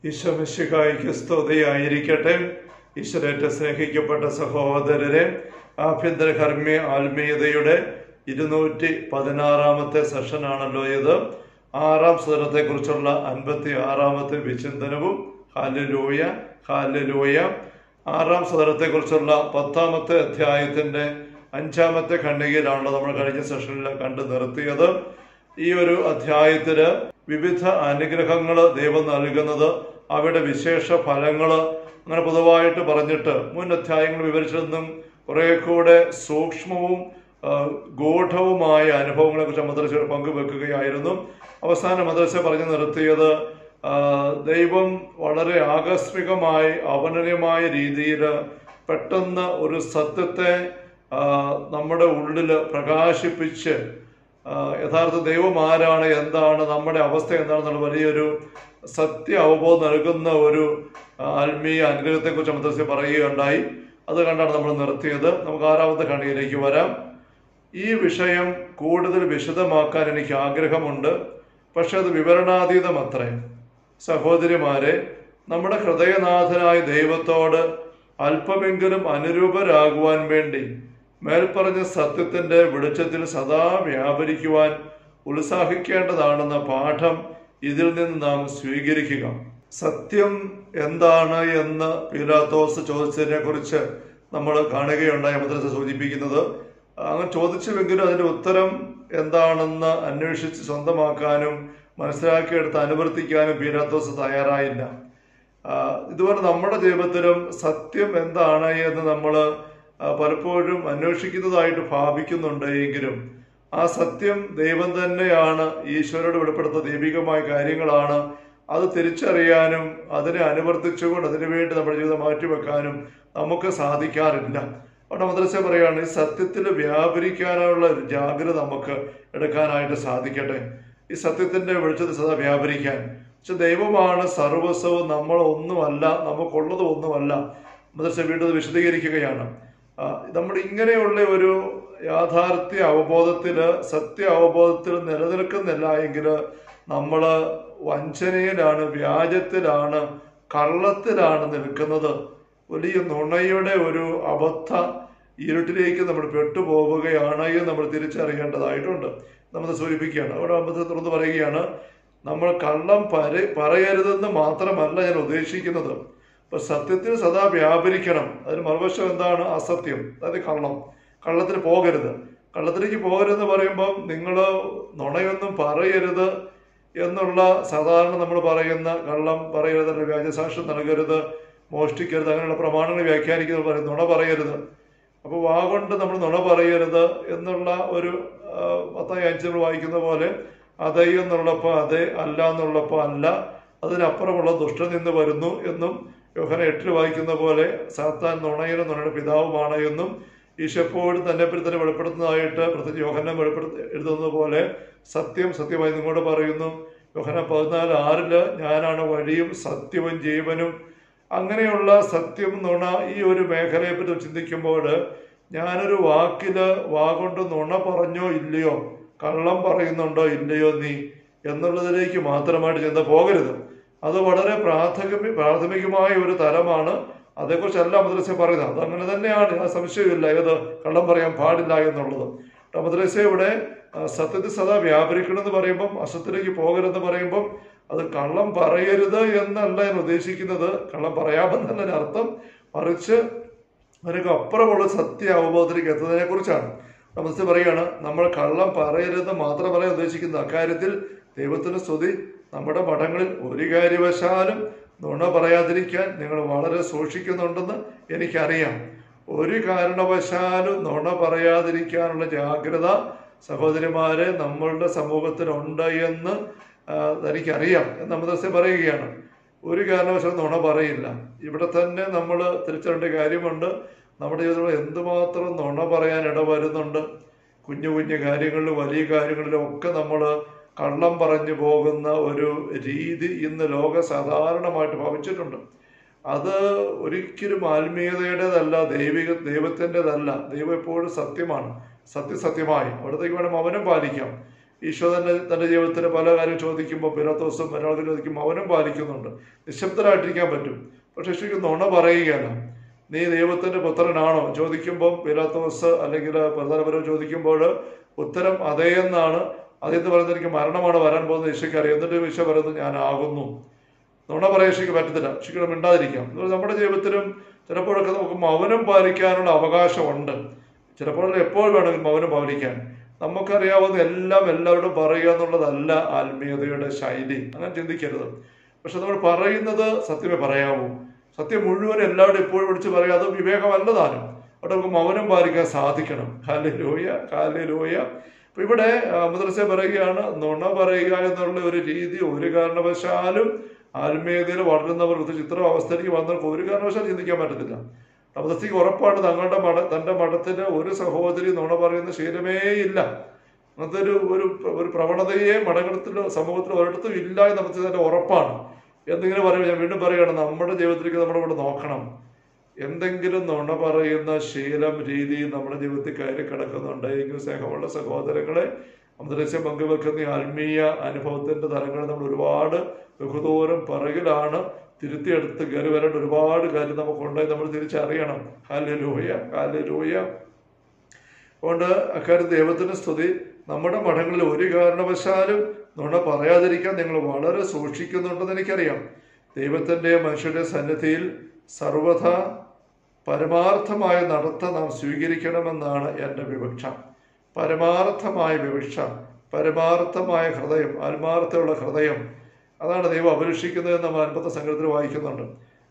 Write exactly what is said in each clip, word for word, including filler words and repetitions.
ഈശോ മിശിഹായ്ക്ക് സ്തുതിയായിരിക്കട്ടെ. ഈശ്വരേറ്റ സ്നേഹിക്കപ്പെട്ട സഹോദരരെ, ആഭ്യന്തര കർമ്മീയ ആത്മീയതയുടെ ഇരുന്നൂറ്റി പതിനാറാമത്തെ സെഷനാണല്ലോ ഇത്. ആറാം സദനത്തെ കുറിച്ചുള്ള അൻപത്തി ആറാമത്തെ വിചിന്തനവും. Hallelujah, hallelujah. ആറാം സദനത്തെ കുറിച്ചുള്ള പത്താമത്തെ അധ്യായത്തിന്റെ അഞ്ചാമത്തെ ഖണ്ഡികയിലാണല്ലോ നമ്മൾ കഴിഞ്ഞ സെഷനിൽ കണ്ടു നിർത്തിയത്. ഈ ഒരു അധ്യായത്തില് വിവിധ അനുഗ്രഹങ്ങള് ദൈവം നൽകുന്നത്, അവയുടെ വിശേഷ ഫലങ്ങള് അങ്ങനെ പൊതുവായിട്ട് പറഞ്ഞിട്ട് മുൻ അധ്യായങ്ങൾ വിവരിച്ചതെന്നും കുറെ കൂടെ സൂക്ഷ്മവും ഗൂഢവുമായ അനുഭവങ്ങളെ കുറിച്ച് മദ്രസയോട് പങ്കുവെക്കുകയായിരുന്നു. അവസാന മദ്രസ പറഞ്ഞു നിർത്തിയത് ദൈവം വളരെ ആകസ്മികമായി അവനന്യമായ രീതിയിൽ പെട്ടെന്ന് ഒരു സത്യത്തെ നമ്മുടെ ഉള്ളിൽ പ്രകാശിപ്പിച്ച് യഥാർത്ഥ ദൈവം ആരാണ്, എന്താണ് നമ്മുടെ അവസ്ഥ എന്താണെന്നുള്ള വലിയൊരു സത്യ അവബോധം നൽകുന്ന ഒരു ആത്മീയ അനുഗ്രഹത്തെക്കുറിച്ച് മദ്രസ പറയുകയുണ്ടായി. അത് കണ്ടാണ് നമ്മൾ നിർത്തിയത്. നമുക്ക് ആറാമത്തെ ഖണ്ഡികയിലേക്ക് വരാം. ഈ വിഷയം കൂടുതൽ വിശദമാക്കാൻ എനിക്ക് ആഗ്രഹമുണ്ട്, പക്ഷെ അത് വിവരണാതീതം അത്രേ. സഹോദരിമാരെ, നമ്മുടെ ഹൃദയനാഥനായ ദൈവത്തോട് അല്പമെങ്കിലും അനുരൂപരാകുവാൻ വേണ്ടി മേൽപ്പറഞ്ഞ സത്യത്തിന്റെ വെളിച്ചത്തിൽ സദാ വ്യാപരിക്കുവാൻ ഉത്സാഹിക്കേണ്ടതാണെന്ന പാഠം ഇതിൽ നിന്ന് നാം സ്വീകരിക്കുക. സത്യം എന്താണ് എന്ന് പീലാത്തോസ് ചോദിച്ചതിനെ കുറിച്ച് നമ്മൾ കാണുകയുണ്ടായി. മദ്രസ സൂചിപ്പിക്കുന്നത് അങ്ങനെ ചോദിച്ചുവെങ്കിലും അതിന്റെ ഉത്തരം എന്താണെന്ന് അന്വേഷിച്ച് സ്വന്തമാക്കാനും മനസ്സിലാക്കിയെടുത്ത് അനുവർത്തിക്കാനും പീലാത്തോസ് തയ്യാറായില്ല. ഇതുപോലെ നമ്മുടെ ജീവിതത്തിലും സത്യം എന്താണ് എന്ന് നമ്മൾ പലപ്പോഴും അന്വേഷിക്കുന്നതായിട്ട് ഭാവിക്കുന്നുണ്ട്. എങ്കിലും ആ സത്യം ദൈവം തന്നെയാണ്, ഈശ്വരോട് വെളിപ്പെടുത്തുന്ന ദൈവികമായ കാര്യങ്ങളാണ്. അത് തിരിച്ചറിയാനും അതിനെ അനുവർത്തിച്ചുകൊണ്ട് അതിനുവേണ്ടി നമ്മുടെ ജീവിതം മാറ്റിവെക്കാനും നമുക്ക് സാധിക്കാറില്ല. അവിടെ മദ്രസ പറയുകയാണ്, ഈ സത്യത്തിൽ വ്യാപരിക്കാനുള്ള ഒരു ജാഗ്രത നമുക്ക് എടുക്കാനായിട്ട് സാധിക്കട്ടെ. ഈ സത്യത്തിന്റെ വെളിച്ചത്തിൽ സദാ വ്യാപരിക്കാൻ. പക്ഷെ ദൈവമാണ് സർവസ്വവും, നമ്മളൊന്നുമല്ല, നമുക്കുള്ളത് ഒന്നുമല്ല. മദ്രസ വീണ്ടും വിശദീകരിക്കുകയാണ്. നമ്മൾ ഇങ്ങനെയുള്ള ഒരു യാഥാർത്ഥ്യ അവബോധത്തില്, സത്യ അവബോധത്തിൽ നിലനിൽക്കുന്നില്ല എങ്കിൽ നമ്മൾ വഞ്ചനയിലാണ്, വ്യാജത്തിലാണ്, കള്ളത്തിലാണ് നിൽക്കുന്നത്. വലിയ നുണയുടെ ഒരു അബദ്ധ ഇരുട്ടിലേക്ക് നമ്മൾ പെട്ടുപോവുകയാണ് എന്ന് നമ്മൾ തിരിച്ചറിയേണ്ടതായിട്ടുണ്ട്. നമ്മൾ സൂചിപ്പിക്കുകയാണ്. അവിടെ അബദ്ധത്തെ തുറന്ന് പറയുകയാണ്, നമ്മൾ കള്ളം പര പറയരുതെന്ന് മാത്രമല്ല ഞാൻ ഉദ്ദേശിക്കുന്നത്. അപ്പൊ സത്യത്തിൽ സദാ വ്യാപരിക്കണം. അതിന് മറുവശം എന്താണ്? അസത്യം, അതായത് കള്ളം. കള്ളത്തിന് പോകരുത്. കള്ളത്തിലേക്ക് പോകരുതെന്ന് പറയുമ്പം നിങ്ങൾ നുണയൊന്നും പറയരുത് എന്നുള്ള സാധാരണ നമ്മൾ പറയുന്ന കള്ളം പറയരുത്, വ്യാജസാക്ഷ്യം നൽകരുത്, മോഷ്ടിക്കരുത്, അങ്ങനെയുള്ള പ്രമാണങ്ങൾ വ്യാഖ്യാനിക്കുന്നത് പറയും നുണ പറയരുത്. അപ്പൊ വാ കൊണ്ട് നമ്മൾ നുണ പറയരുത് എന്നുള്ള ഒരു മത്തായി അഞ്ച് നമ്മൾ വായിക്കുന്ന പോലെ അതേ എന്നുള്ളപ്പോ അതെ, അല്ല എന്നുള്ളപ്പോ അല്ല, അതിനപ്പുറമുള്ള ദുഷ്ടൻ നിന്ന് വരുന്നു എന്നും, യോഹന്നാൻ എട്ടിൽ വായിക്കുന്ന പോലെ സാത്താൻ നുണയനും നുണയുടെ പിതാവുമാണ് എന്നും, ഈശോ എപ്പോഴും തന്നെ പറ്റി തന്നെ വെളിപ്പെടുത്തുന്നതായിട്ട് പ്രത്യേകിച്ച് യോഹന്നാൻ വെളിപ്പെടുത്തി എഴുതുന്നത് പോലെ സത്യം സത്യമായി നിങ്ങളോട് പറയുന്നു. യോഹന്നാൻ പതിനാല് ആറില് ഞാനാണ് വഴിയും സത്യവും ജീവനും. അങ്ങനെയുള്ള സത്യം, നുണ, ഈ ഒരു മേഖലയെ പറ്റി ചിന്തിക്കുമ്പോൾ ഞാനൊരു വാക്കില് വാ കൊണ്ട് നുണ പറഞ്ഞോ ഇല്ലയോ, കള്ളം പറയുന്നുണ്ടോ ഇല്ലയോ നീ എന്നുള്ളതിലേക്ക് മാത്രമായിട്ട് ചിന്ത പോകരുത്. അത് വളരെ പ്രാഥമിക പ്രാഥമികമായ ഒരു തലമാണ്. അതേക്കുറിച്ചല്ല മദ്രസ പറയുന്നത്. അതങ്ങനെ തന്നെയാണ്, ആ സംശയമില്ല, ഏത് കള്ളം പറയാൻ പാടില്ല എന്നുള്ളത്. മദ്രസ ഇവിടെ സത്യത്തിൽ സദാ വ്യാപരിക്കണമെന്ന് പറയുമ്പം, അസത്യത്തിലേക്ക് പോകരുതെന്ന് പറയുമ്പം അത് കള്ളം പറയരുത് എന്നല്ല ഞാൻ ഉദ്ദേശിക്കുന്നത്, കള്ളം പറയാമെന്നല്ല അർത്ഥം, മറിച്ച് അതിനൊക്കെ അപ്പുറമുള്ള സത്യ അവബോധത്തിലേക്ക് എത്തുന്നതിനെ കുറിച്ചാണ്. മദ്രസ പറയുകയാണ്, നമ്മൾ കള്ളം പറയരുത് മാത്രമല്ല ഉദ്ദേശിക്കുന്നത്. അക്കാര്യത്തിൽ ദൈവത്തിന് സ്തുതി. നമ്മുടെ മഠങ്ങളിൽ ഒരു കാര്യവശാലും നുണ പറയാതിരിക്കാൻ നിങ്ങൾ വളരെ സൂക്ഷിക്കുന്നുണ്ടെന്ന് എനിക്കറിയാം. ഒരു കാരണവശാലും നുണ പറയാതിരിക്കാനുള്ള ജാഗ്രത സഹോദരിമാരെ നമ്മളുടെ സമൂഹത്തിലുണ്ട് എന്ന് എനിക്കറിയാം എന്ന് മദ്രസ പറയുകയാണ്. ഒരു കാരണവശാലും നുണ പറയില്ല. ഇവിടെ തന്നെ നമ്മൾ തിരിച്ചറിയേണ്ട കാര്യമുണ്ട്. നമ്മുടെ ജീവിതത്തിൽ എന്തുമാത്രം നുണ പറയാൻ ഇടവരുന്നുണ്ട്. കുഞ്ഞു കുഞ്ഞു കാര്യങ്ങളിലും വലിയ കാര്യങ്ങളിലും ഒക്കെ നമ്മൾ കള്ളം പറഞ്ഞു പോകുന്ന ഒരു രീതി ഇന്ന് ലോക സാധാരണമായിട്ട് ഭവിച്ചിട്ടുണ്ട്. അത് ഒരിക്കലും ആത്മീയതയുടേതല്ല, ദൈവിക ദൈവത്തിൻ്റെതല്ല. ദൈവം എപ്പോഴും സത്യമാണ്, സത്യസത്യമായി. അവിടത്തേക്ക് വേണം അവനും പാലിക്കാം. ഈശോ തന്നെ തൻ്റെ ജീവിതത്തിൽ പല കാര്യം ചോദിക്കുമ്പോൾ പീലാത്തോസും ഒരാൾക്ക് ചോദിക്കും മൗനം പാലിക്കുന്നുണ്ട്. നിശബ്ദരായിട്ടിരിക്കാൻ പറ്റും, പക്ഷെ ഈശോയ്ക്ക് നുണ പറയുകയല്ല. നീ ദൈവത്തിൻ്റെ പുത്രനാണോ ചോദിക്കുമ്പോൾ പീലാത്തോസ് അല്ലെങ്കിൽ പ്രധാനപരം ചോദിക്കുമ്പോൾ ഉത്തരം അതേ എന്നാണ്. അതെന്ന് പറയുന്നത് എനിക്ക് മരണമാണ് വരാൻ പോകുന്നത് ഈശോയ്ക്ക് അറിയാം. എന്നിട്ട് ഈശോ പറയുന്നത് ഞാനാകുന്നു. നുണ പറയാൻ ഈശോയ്ക്ക് പറ്റത്തില്ല. ഈശോയ്ക്ക് മിണ്ടാതിരിക്കാം. നമ്മുടെ ജീവിതത്തിലും ചിലപ്പോഴൊക്കെ നമുക്ക് മൗനം പാലിക്കാനുള്ള അവകാശമുണ്ട്. ചിലപ്പോൾ എപ്പോൾ വേണമെങ്കിലും മൗനം പാലിക്കാൻ. നമുക്കറിയാവുന്ന എല്ലാം എല്ലാവരോടും പറയുക എന്നുള്ളതല്ല ആത്മീയതയുടെ ശൈലി. അങ്ങനെ ചിന്തിക്കരുത്. പക്ഷെ നമ്മൾ പറയുന്നത് സത്യമേ പറയാവൂ. സത്യം മുഴുവൻ എല്ലാവരും എപ്പോഴും വിളിച്ച് പറയുക അത് വിവേകമല്ലതാനും. അവിടെ നമുക്ക് മൗനം പാലിക്കാൻ സാധിക്കണം. ഹല്ലേലൂയ, ഹല്ലേലൂയ. അപ്പൊ ഇവിടെ മദ്രസ പറയുകയാണ്, നുണ പറയുക എന്നുള്ള ഒരു രീതി ഒരു കാരണവശാലും ആത്മീയതയിൽ വളരുന്നവർ ചിത്രം അവസ്ഥയിലേക്ക് വന്നവർക്ക് ഒരു കാരണവശാലും ചിന്തിക്കാൻ പറ്റത്തില്ല. മദ്രസയ്ക്ക് ഉറപ്പാണ് തങ്ങളുടെ മഠ തൻ്റെ മഠത്തിന് ഒരു സഹോദരി നുണ പറയുന്ന ശീലമേ ഇല്ല. അങ്ങനത്തെ ഒരു ഒരു ഒരു പ്രവണതയെ മഠത്തിൽ സമൂഹത്തിൽ ഒരിടത്തും ഇല്ല എന്ന് നമുക്ക് തന്നെ ഉറപ്പാണ്. എന്തെങ്കിലും പറയുമ്പോൾ ഞാൻ വീണ്ടും പറയുകയാണ്, നമ്മുടെ ജീവിതത്തിലേക്ക് നമ്മളിവിടെ നോക്കണം. എന്തെങ്കിലും നുണ പറയുന്ന ശീലം രീതി നമ്മുടെ ജീവിതത്തിൽ കയറി കിടക്കുന്നുണ്ട് എങ്കിൽ സ്നേഹമുള്ള സഹോദരങ്ങളെ, അന്തരീക്ഷം പങ്കുവെക്കുന്ന ആത്മീയ അനുഭവത്തിന്റെ തലങ്ങളിൽ നമ്മൾ ഒരുപാട് ബഹുദൂരം പിറകിലാണ്. തിരുത്തിയെടുത്ത് കയറി വരേണ്ട ഒരുപാട് കാര്യം നമുക്കുണ്ടായി നമ്മൾ തിരിച്ചറിയണം. ഹല്ലേലൂയ, ഹല്ലേലൂയ. അതുകൊണ്ട് അക്കാര്യം ദൈവത്തിന് സ്തുതി. നമ്മുടെ മഠങ്ങളിൽ ഒരു കാരണവശാലും നുണ പറയാതിരിക്കാൻ നിങ്ങൾ വളരെ സൂക്ഷിക്കുന്നുണ്ടെന്ന് എനിക്കറിയാം. ദൈവത്തിൻ്റെ മനുഷ്യരുടെ സന്നിധിയിൽ സർവഥ പരമാർത്ഥമായ നടത്ത നാം സ്വീകരിക്കണമെന്നാണ് എൻ്റെ വിവക്ഷ. പരമാർത്ഥമായ വിവക്ഷ, പരമാർത്ഥമായ ഹൃദയം, ആത്മാർത്ഥമുള്ള ഹൃദയം, അതാണ് ദൈവം അപേക്ഷിക്കുന്നതെന്ന് നമ്മൾ അൻപത്തെ സംഘത്തിൽ വായിക്കുന്നുണ്ട്.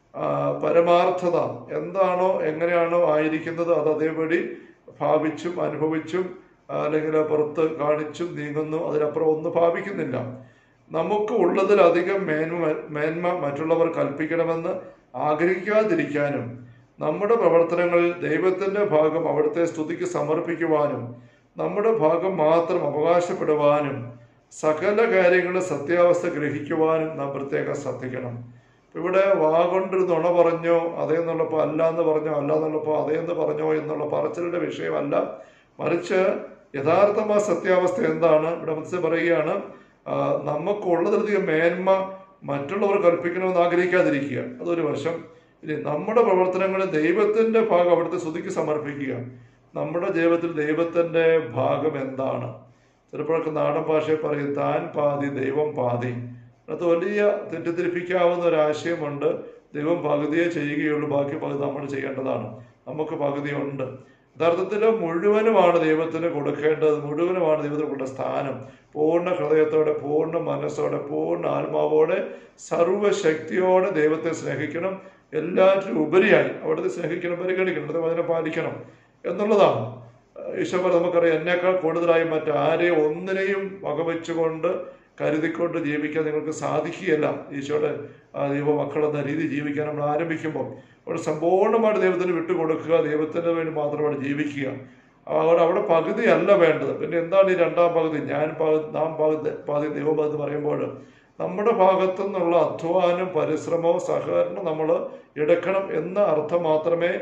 പരമാർത്ഥത എന്താണോ എങ്ങനെയാണോ ആയിരിക്കുന്നത് അത് അതേപടി ഭാവിച്ചും അനുഭവിച്ചും അല്ലെങ്കിൽ പുറത്ത് കാണിച്ചും നീങ്ങുന്നു. അതിനപ്പുറം ഒന്നും ഭാവിക്കുന്നില്ല. നമുക്ക് ഉള്ളതിലധികം മേന്മ മേന്മ മറ്റുള്ളവർ കൽപ്പിക്കണമെന്ന് ആഗ്രഹിക്കാതിരിക്കാനും നമ്മുടെ പ്രവർത്തനങ്ങളിൽ ദൈവത്തിൻ്റെ ഭാഗം അവിടുത്തെ സ്തുതിക്ക് സമർപ്പിക്കുവാനും നമ്മുടെ ഭാഗം മാത്രം അവകാശപ്പെടുവാനും സകല കാര്യങ്ങളുടെ സത്യാവസ്ഥ ഗ്രഹിക്കുവാനും നാം പ്രത്യേകം ശ്രദ്ധിക്കണം. ഇവിടെ വാ കൊണ്ടൊരു നുണ പറഞ്ഞോ അതേന്നുള്ളപ്പോൾ അല്ല എന്ന് പറഞ്ഞോ അല്ല എന്നുള്ളപ്പോൾ അതേന്ന് പറഞ്ഞോ എന്നുള്ള പറച്ചിലിൻ്റെ വിഷയമല്ല, മറിച്ച് യഥാർത്ഥമായ സത്യാവസ്ഥ എന്താണ് ഇവിടെ മനസ്സിൽ പറയുകയാണ്. നമുക്കുള്ളതിലധികം മേന്മ മറ്റുള്ളവർ കൽപ്പിക്കണമെന്ന് ആഗ്രഹിക്കാതിരിക്കുക, അതൊരു വശം. ഇനി നമ്മുടെ പ്രവർത്തനങ്ങളിൽ ദൈവത്തിൻ്റെ ഭാഗം അവിടുത്തെ സ്തുതിക്ക് സമർപ്പിക്കുക. നമ്മുടെ ജീവിതത്തിൽ ദൈവത്തിൻ്റെ ഭാഗം എന്താണ്? ചിലപ്പോഴൊക്കെ നാടൻ ഭാഷയിൽ പറയും താൻ പാതി ദൈവം പാതി. അത് വലിയ തെറ്റിദ്ധരിപ്പിക്കാവുന്ന ഒരാശയമുണ്ട്. ദൈവം പകുതിയെ ചെയ്യുകയുള്ളൂ, ബാക്കി പകുതി നമ്മൾ ചെയ്യേണ്ടതാണ്. നമുക്ക് പകുതിയുണ്ട്. യഥാർത്ഥത്തിൽ മുഴുവനുമാണ് ദൈവത്തിന് കൊടുക്കേണ്ടത്, മുഴുവനുമാണ് ദൈവത്തിന് കൊടുക്കേണ്ട സ്ഥാനം. പൂർണ്ണ ഹൃദയത്തോടെ, പൂർണ്ണ മനസ്സോടെ, പൂർണ്ണ ആത്മാവോടെ, സർവശക്തിയോടെ ദൈവത്തെ സ്നേഹിക്കണം. എല്ലാറ്റിനും ഉപരിയായി അവിടുത്തെ സ്നേഹിക്കണം, പരിഗണിക്കണം, അത് അതിനെ പാലിക്കണം എന്നുള്ളതാണ്. ഈശോ നമുക്കറിയാം, എന്നേക്കാൾ കൂടുതലായി മറ്റാരെയും ഒന്നിനെയും വകവെച്ചുകൊണ്ട് കരുതിക്കൊണ്ട് ജീവിക്കാൻ നിങ്ങൾക്ക് സാധിക്കുകയല്ല. ഈശോയുടെ ദൈവമക്കളെന്ന രീതി ജീവിക്കാൻ നമ്മൾ ആരംഭിക്കുമ്പോൾ അവിടെ സമ്പൂർണ്ണമായിട്ട് ദൈവത്തിന് വിട്ടുകൊടുക്കുക, ദൈവത്തിന് വേണ്ടി മാത്രമാണ് ജീവിക്കുക. അവിടെ അവിടെ പകുതി അല്ല വേണ്ടത്. പിന്നെ എന്താണ് ഈ രണ്ടാം പകുതി? ഞാൻ പകുതി, നാം പകുതി, പാതി ദൈവം പകുതി പറയുമ്പോൾ നമ്മുടെ ഭാഗത്തു നിന്നുള്ള അധ്വാനം, പരിശ്രമവും സഹകരണം നമ്മൾ എടുക്കണം എന്ന അർത്ഥം മാത്രമേ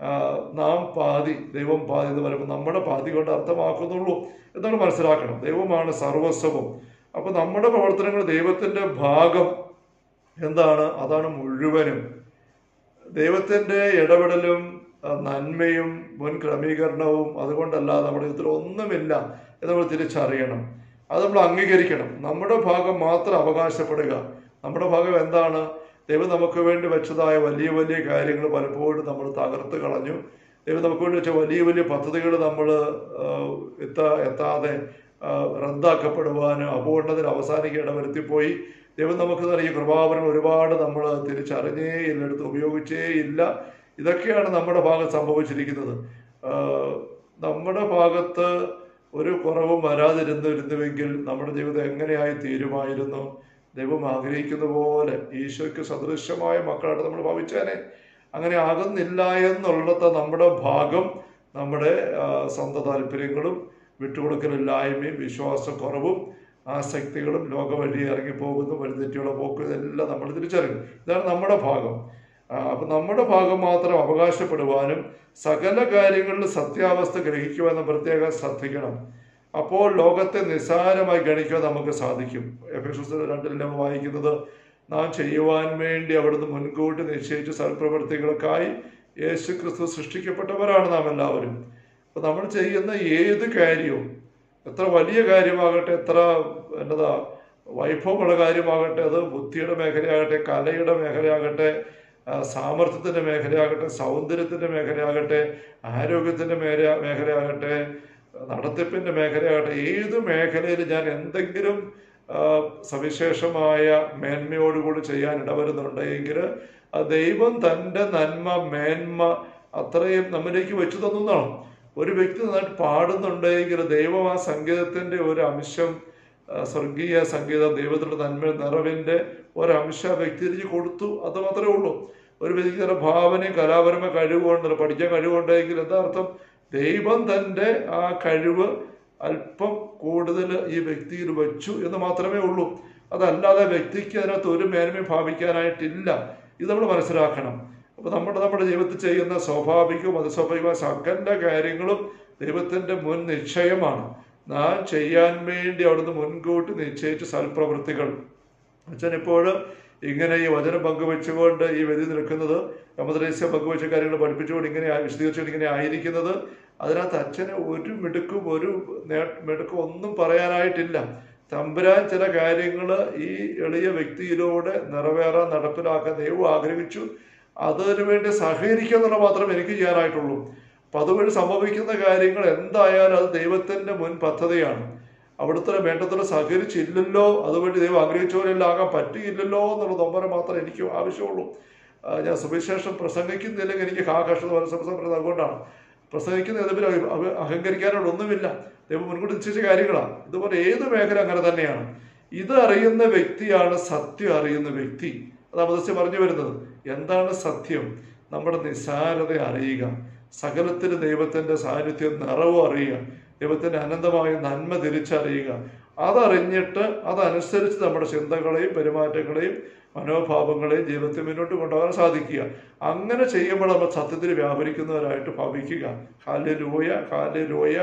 നാം പാതി ദൈവം പാതി എന്ന് പറയുമ്പോൾ നമ്മുടെ പാതി കൊണ്ട് അർത്ഥമാക്കുന്നുള്ളൂ എന്നാണ് മനസ്സിലാക്കണം. ദൈവമാണ് സർവസ്വവും. അപ്പൊ നമ്മുടെ പ്രവർത്തനങ്ങൾ ദൈവത്തിൻ്റെ ഭാഗം എന്താണ്? അതാണ് മുഴുവനും. ദൈവത്തിൻ്റെ ഇടപെടലും നന്മയും മുൻ ക്രമീകരണവും അതുകൊണ്ടല്ലാതെ നമ്മുടെ ജീവിതത്തിൽ ഒന്നുമില്ല എന്ന് നമ്മൾ തിരിച്ചറിയണം. അത് നമ്മൾ അംഗീകരിക്കണം. നമ്മുടെ ഭാഗം മാത്രം അവകാശപ്പെടുക. നമ്മുടെ ഭാഗം എന്താണ്? ദൈവം നമുക്ക് വേണ്ടി വെച്ചതായ വലിയ വലിയ കാര്യങ്ങൾ പലപ്പോഴും നമ്മൾ തകർത്ത് കളഞ്ഞു. ദൈവം നമുക്ക് വേണ്ടി വെച്ച വലിയ വലിയ പദ്ധതികൾ നമ്മൾ എത്താ എത്താതെ റദ്ദാക്കപ്പെടുവാനും അപൂർണത്തിന് അവസാനിക്കാൻ ഇടവരുത്തിപ്പോയി. ദൈവം നമുക്ക് നൽകിയ കൃപാവരങ്ങൾ ഒരുപാട് നമ്മൾ തിരിച്ചറിഞ്ഞേ ഇല്ല, എടുത്ത് ഉപയോഗിച്ചേ ഇല്ല. ഇതൊക്കെയാണ് നമ്മുടെ ഭാഗത്ത് സംഭവിച്ചിരിക്കുന്നത്. നമ്മുടെ ഭാഗത്ത് ഒരു കുറവും വരാതിരുന്നിരുന്നുവെങ്കിൽ നമ്മുടെ ജീവിതം എങ്ങനെയായി തീരുമായിരുന്നു? ദൈവം ആഗ്രഹിക്കുന്ന പോലെ ഈശോയ്ക്ക് സദൃശമായ മക്കളായിട്ട് നമ്മൾ ഭാവിച്ചേനെ. അങ്ങനെ ആകുന്നില്ല എന്നുള്ളത് നമ്മുടെ ഭാഗം നമ്മുടെ സ്വന്തം താല്പര്യങ്ങളും വിട്ടുകൊടുക്കലില്ലായ്മയും വിശ്വാസക്കുറവും ആസക്തികളും ലോക വഴി ഇറങ്ങിപ്പോകുന്നു, വഴിതെറ്റിയുള്ള പോക്കും, ഇതെല്ലാം നമ്മൾ തിരിച്ചറിയും. ഇതാണ് നമ്മുടെ ഭാഗം. അപ്പം നമ്മുടെ ഭാഗം മാത്രം അവകാശപ്പെടുവാനും സകല കാര്യങ്ങളിൽ സത്യാവസ്ഥ ഗ്രഹിക്കുവാനും പ്രത്യേകം ശ്രദ്ധിക്കണം. അപ്പോൾ ലോകത്തെ നിസ്സാരമായി ഗണിക്കാൻ നമുക്ക് സാധിക്കും. എഫെസോസ് രണ്ടിൽ നമ്മൾ വായിക്കുന്നത്, നാം ചെയ്യുവാൻ വേണ്ടി അവിടുന്ന് മുൻകൂട്ടി നിശ്ചയിച്ച സൽപ്രവൃത്തികൾക്കായി യേശു ക്രിസ്തു സൃഷ്ടിക്കപ്പെട്ടവരാണ് നാം എല്ലാവരും. അപ്പൊ നമ്മൾ ചെയ്യുന്ന ഏത് കാര്യവും, എത്ര വലിയ കാര്യമാകട്ടെ, എത്ര എന്നതാ വൈഭവമുള്ള കാര്യമാകട്ടെ, അത് ബുദ്ധിയുടെ മേഖലയാകട്ടെ, കലയുടെ മേഖലയാകട്ടെ, സാമർത്ഥ്യത്തിൻ്റെ മേഖലയാകട്ടെ, സൗന്ദര്യത്തിൻ്റെ മേഖലയാകട്ടെ, ആരോഗ്യത്തിൻ്റെ മേഖല മേഖലയാകട്ടെ, നടത്തിപ്പിൻ്റെ മേഖലയാകട്ടെ, ഏത് മേഖലയിൽ ഞാൻ എന്തെങ്കിലും സവിശേഷമായ മേന്മയോടുകൂടി ചെയ്യാൻ ഇടവരുന്നുണ്ടെങ്കിൽ ദൈവം തൻ്റെ നന്മ, മേന്മ അത്രയും നമ്മിലേക്ക് വെച്ചു തന്നതാണ്. ഒരു വ്യക്തി നന്നായിട്ട് പാടുന്നുണ്ടെങ്കിൽ ദൈവം ആ സംഗീതത്തിൻ്റെ ഒരു അംശം, സ്വർഗീയ സംഗീതം, ദൈവത്തിൻ്റെ നന്മ നിറവിൻ്റെ ഒരംശം വ്യക്തിക്ക് കൊടുത്തു. അത് മാത്രമേ ഉള്ളൂ. ഒരു വ്യക്തി ചില ഭാവനയും കലാപരമായ കഴിവുകൊണ്ടല്ലോ, പഠിക്കാൻ കഴിവുണ്ടെങ്കിൽ എന്താ അർത്ഥം? ദൈവം തൻ്റെ ആ കഴിവ് അല്പം കൂടുതൽ ഈ വ്യക്തിയിൽ വെച്ചു എന്ന് മാത്രമേ ഉള്ളൂ. അതല്ലാതെ വ്യക്തിക്ക് അതിനകത്ത് ഒരു മേന്മയും ഭാവിക്കാനായിട്ടില്ല. ഇത് നമ്മൾ മനസ്സിലാക്കണം. അപ്പൊ നമ്മുടെ നമ്മുടെ ജീവിതത്തിൽ ചെയ്യുന്ന സ്വാഭാവികവും അതിസ്വാഭാവികമായ സകല കാര്യങ്ങളും ദൈവത്തിന്റെ മുൻ നിശ്ചയമാണ്. നാം ചെയ്യാൻ വേണ്ടി അവിടുന്ന് മുൻകൂട്ടി നിശ്ചയിച്ച സൽപ്രവൃത്തികൾ. അച്ഛൻ ഇപ്പോഴും ഇങ്ങനെ ഈ വചനം പങ്കുവെച്ചുകൊണ്ട് ഈ വേദി നിൽക്കുന്നത്, യമദ്രേസ്യ പങ്കുവെച്ച കാര്യങ്ങൾ പഠിപ്പിച്ചുകൊണ്ട് ഇങ്ങനെ വിശദീകരിച്ചുകൊണ്ട് ഇങ്ങനെ ആയിരിക്കുന്നത്, അതിനകത്ത് അച്ഛന് ഒരു മിടുക്കും ഒരു നേ മിടുക്കും ഒന്നും പറയാനായിട്ടില്ല. തമ്പുരാൻ ചില കാര്യങ്ങൾ ഈ എളിയ വ്യക്തിയിലൂടെ നിറവേറാൻ, നടപ്പിലാക്കാൻ ദൈവം ആഗ്രഹിച്ചു. അതിനു വേണ്ടി സഹകരിക്കുക എന്നുള്ള മാത്രമേ എനിക്ക് ചെയ്യാനായിട്ടുള്ളൂ. അപ്പം അതുവഴി സംഭവിക്കുന്ന കാര്യങ്ങൾ എന്തായാലും അത് ദൈവത്തിൻ്റെ മുൻ പദ്ധതിയാണ്. അവിടുത്തെ വേണ്ടത്ര സഹകരിച്ചില്ലല്ലോ, അതുവഴി ദൈവം ആഗ്രഹിച്ച പോലെല്ലാം ആകാൻ പറ്റിയില്ലല്ലോ എന്നുള്ള നൊമ്പരം മാത്രമേ എനിക്ക് ആവശ്യമുള്ളൂ. ഞാൻ സുവിശേഷം പ്രസംഗിക്കുന്നില്ലെങ്കിൽ എനിക്ക് ആ കഷ്ടത മനസ്സംസം അതുകൊണ്ടാണ് പ്രസംഗിക്കുന്ന ഇതിൽ അഹങ്കരിക്കാനുള്ള ഒന്നുമില്ല. ദൈവം മുൻകൂട്ടി നിശ്ചയിച്ച കാര്യങ്ങളാണ്. ഇതുപോലെ ഏത് മേഖല അങ്ങനെ തന്നെയാണ്. ഇത് അറിയുന്ന വ്യക്തിയാണ് സത്യം അറിയുന്ന വ്യക്തി. അതാണ് മതസ്യ പറഞ്ഞു വരുന്നത്. എന്താണ് സത്യം? നമ്മുടെ നിസ്സാരത അറിയുക, സകലത്തിൽ ദൈവത്തിൻ്റെ സാന്നിധ്യം നിറവും അറിയുക, ദൈവത്തിൻ്റെ അനന്തമായ നന്മ തിരിച്ചറിയുക. അതറിഞ്ഞിട്ട് അതനുസരിച്ച് നമ്മുടെ ചിന്തകളെയും പെരുമാറ്റങ്ങളെയും മനോഭാവങ്ങളെയും ജീവിതത്തിൽ മുന്നോട്ട് കൊണ്ടുപോകാൻ സാധിക്കുക. അങ്ങനെ ചെയ്യുമ്പോൾ നമ്മൾ സത്യത്തിൽ വ്യാപരിക്കുന്നവരായിട്ട് ഭവിക്കുക. Hallelujah, hallelujah.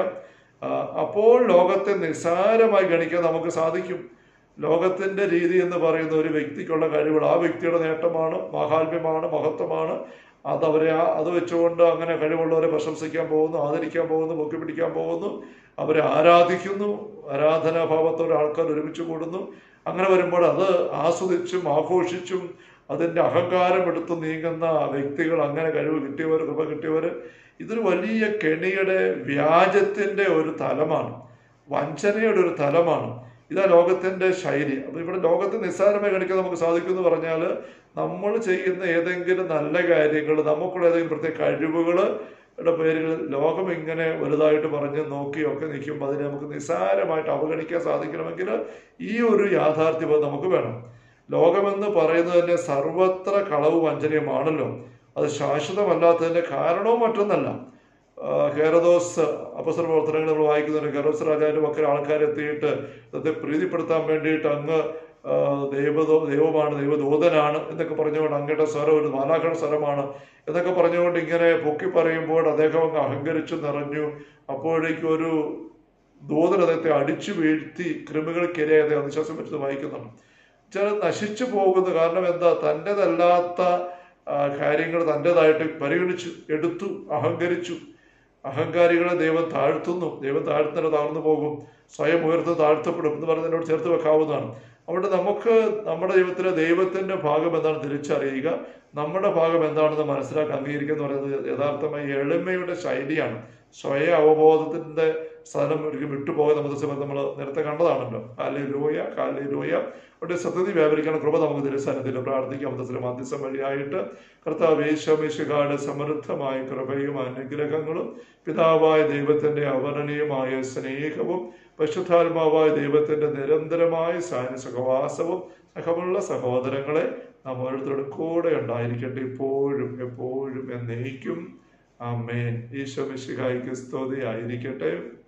അപ്പോൾ ലോകത്തെ നിസ്സാരമായി ഗണിക്കാൻ നമുക്ക് സാധിക്കും. ലോകത്തിൻ്റെ രീതി എന്ന് പറയുന്ന ഒരു വ്യക്തിക്കുള്ള കഴിവുകൾ ആ വ്യക്തിയുടെ നേട്ടമാണ്, മഹാത്മ്യമാണ്, മഹത്വമാണ്. അതവരെ അത് വെച്ചുകൊണ്ട് അങ്ങനെ കഴിവുള്ളവരെ പ്രശംസിക്കാൻ പോകുന്നു, ആദരിക്കാൻ പോകുന്നു, പൊക്കി പിടിക്കാൻ പോകുന്നു, അവരെ ആരാധിക്കുന്നു, ആരാധനാഭാവത്തോടെ ആൾക്കാർ ഒരുമിച്ച് കൂടുന്നു. അങ്ങനെ വരുമ്പോൾ അത് ആസ്വദിച്ചും ആഘോഷിച്ചും അതിൻ്റെ അഹങ്കാരം എടുത്തു നീങ്ങുന്ന വ്യക്തികൾ, അങ്ങനെ കഴിവ് കിട്ടിയവർ, കൃപ കിട്ടിയവർ, ഇതൊരു വലിയ കെണിയുടെ വ്യാജത്തിൻ്റെ ഒരു തലമാണ്, വഞ്ചനയുടെ ഒരു തലമാണ്. ഇതാ ലോകത്തിൻ്റെ ശൈലി. അപ്പോൾ ഇവിടെ ലോകത്തെ നിസ്സാരമായി ഗണിക്കാൻ നമുക്ക് സാധിക്കും എന്ന് പറഞ്ഞാൽ, നമ്മൾ ചെയ്യുന്ന ഏതെങ്കിലും നല്ല കാര്യങ്ങൾ, നമുക്കുള്ള ഏതെങ്കിലും പ്രത്യേക കഴിവുകളുടെ പേരിൽ ലോകം ഇങ്ങനെ വലുതായിട്ട് പറഞ്ഞ് നോക്കിയൊക്കെ നിൽക്കുമ്പോൾ അതിനെ നമുക്ക് നിസ്സാരമായിട്ട് അവഗണിക്കാൻ സാധിക്കണമെങ്കിൽ ഈ ഒരു യാഥാർത്ഥ്യം നമുക്ക് വേണം. ലോകമെന്ന് പറയുന്നത് തന്നെ സർവത്ര കളവ് വഞ്ചനയുമാണല്ലോ. അത് ശാശ്വതമല്ലാത്തതിൻ്റെ കാരണവും മറ്റൊന്നല്ല. ഹെറോദോസ് അപ്പോസ്തല പ്രവർത്തനങ്ങൾ നമ്മൾ വായിക്കുന്നുണ്ട്. ഹെറോദോസ് രാജാവിൻ്റെ മക്കൾ ആൾക്കാരെത്തിയിട്ട് ഇന്നത്തെ പ്രീതിപ്പെടുത്താൻ വേണ്ടിയിട്ട് അങ്ങ് ദൈവദോ ദൈവമാണ് ദൈവദൂതനാണ് എന്നൊക്കെ പറഞ്ഞുകൊണ്ട് അങ്ങയുടെ സ്വരം ഒരു മാലാഖയുടെ സ്വരമാണ് എന്നൊക്കെ പറഞ്ഞുകൊണ്ട് ഇങ്ങനെ പൊക്കി പറയുമ്പോൾ അദ്ദേഹം അങ്ങ് അഹങ്കരിച്ചു നിറഞ്ഞു. അപ്പോഴേക്കും ഒരു ദൂതൻ അദ്ദേഹത്തെ അടിച്ചു വീഴ്ത്തി കൃമികൾക്കിരയായി അദ്ദേഹം അവിശ്വാസം വെച്ചത് വായിക്കുന്നുണ്ട്. ചില നശിച്ചു പോകുന്നു. കാരണം എന്താ? തൻ്റെതല്ലാത്ത കാര്യങ്ങൾ തൻ്റെതായിട്ട് പരിഗണിച്ചു എടുത്തു, അഹങ്കരിച്ചു. അഹങ്കാരികളെ ദൈവം താഴ്ത്തുന്നു. ദൈവം താഴ്ത്തുന്നത് താഴ്ന്നു പോകും, സ്വയം ഉയർത്ത് താഴ്ത്തപ്പെടും എന്ന് പറയുന്നതിനോട് ചേർത്ത് വെക്കാവുന്നതാണ്. അവിടെ നമുക്ക് നമ്മുടെ ജീവിതത്തിലെ ദൈവത്തിൻ്റെ ഭാഗം എന്താണ് തിരിച്ചറിയുക, നമ്മുടെ ഭാഗം എന്താണെന്ന് മനസ്സിലാക്കി അംഗീകരിക്കുക എന്ന് പറയുന്നത് യഥാർത്ഥമായി എളിമയുടെ ശൈലിയാണ്. സ്വയം അവബോധത്തിൻ്റെ സ്ഥലം ഒരിക്കലും വിട്ടുപോകാൻ നമ്മുടെ നമ്മൾ നേരത്തെ കണ്ടതാണല്ലോ. Hallelujah, hallelujah. അവിടെ സത്യത്തിൽ വ്യാപരിക്കണം. കൃപ നമുക്ക് തിരുസന്നിധിയിൽ പ്രാർത്ഥിക്കാം. മതത്തിലെ മധ്യസ്ഥം വഴിയായിട്ട് കർത്താവ് യേശുമിശിഹായുടെ സമൃദ്ധമായ കൃപയും അനുഗ്രഹങ്ങളും പിതാവായ ദൈവത്തിൻ്റെ അവർണനീയമായ സ്നേഹവും പരിശുദ്ധാത്മാവായ ദൈവത്തിൻ്റെ നിരന്തരമായ സഹവാസവും സഹമുള്ള സഹോദരങ്ങളെ നാം ഓരോരുത്തരുടെ കൂടെ ഉണ്ടായിരിക്കട്ടെ, ഇപ്പോഴും എപ്പോഴും എന്നേക്കും. ആമേൻ. ഈശോ മിശിഹായ്ക്ക് സ്തുതി ആയിരിക്കട്ടെ.